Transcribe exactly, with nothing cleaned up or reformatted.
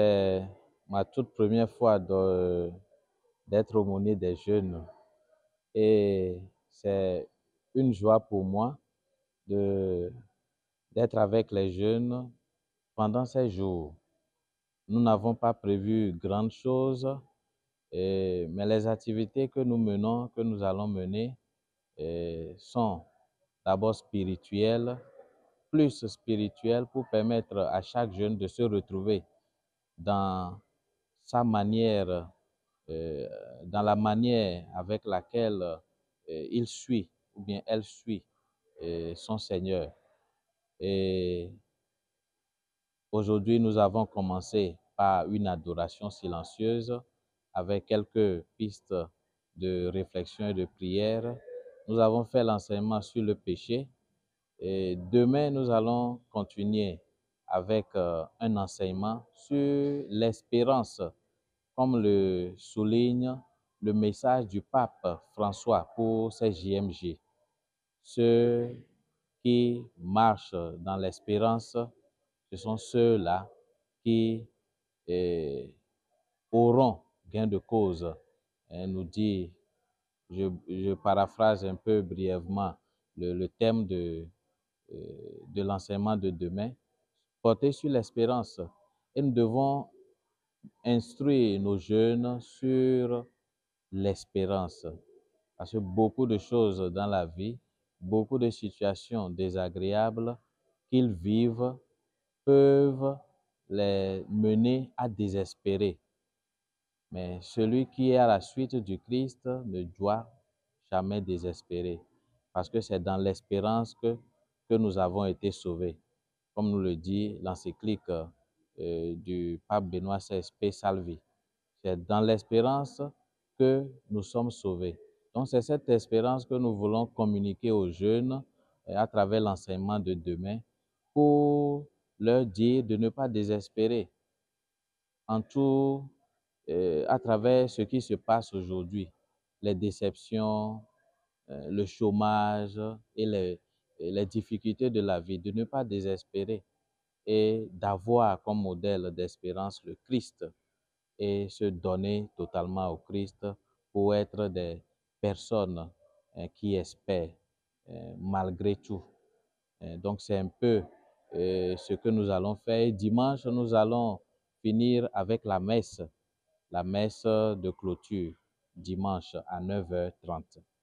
c'est ma toute première fois d'être aumônier des jeunes et c'est une joie pour moi de d'être avec les jeunes pendant ces jours. Nous n'avons pas prévu grande chose, et, mais les activités que nous menons, que nous allons mener, et, sont d'abord spirituelles, plus spirituelles pour permettre à chaque jeune de se retrouver dans sa manière, euh, dans la manière avec laquelle euh, il suit ou bien elle suit euh, son Seigneur. Et aujourd'hui, nous avons commencé par une adoration silencieuse avec quelques pistes de réflexion et de prière. Nous avons fait l'enseignement sur le péché et demain, nous allons continuer avec euh, un enseignement sur l'espérance, comme le souligne le message du pape François pour ces J M J. Ceux qui marchent dans l'espérance, ce sont ceux-là qui eh, auront gain de cause. Et nous dit, je, je paraphrase un peu brièvement le, le thème de, euh, de l'enseignement de demain, porter sur l'espérance. Et nous devons instruire nos jeunes sur l'espérance. Parce que beaucoup de choses dans la vie, beaucoup de situations désagréables qu'ils vivent peuvent les mener à désespérer. Mais celui qui est à la suite du Christ ne doit jamais désespérer. Parce que c'est dans l'espérance que, que nous avons été sauvés. Comme nous le dit l'encyclique euh, du pape Benoît seize, Paix Salvi. C'est dans l'espérance que nous sommes sauvés. Donc, c'est cette espérance que nous voulons communiquer aux jeunes à travers l'enseignement de demain pour leur dire de ne pas désespérer en tout, euh, à travers ce qui se passe aujourd'hui, les déceptions, euh, le chômage et les, et les difficultés de la vie, de ne pas désespérer et d'avoir comme modèle d'espérance le Christ et se donner totalement au Christ pour être des personnes euh, qui espèrent euh, malgré tout. Euh, donc c'est un peu euh, ce que nous allons faire. Et dimanche, nous allons finir avec la messe, la messe de clôture, dimanche à neuf heures trente.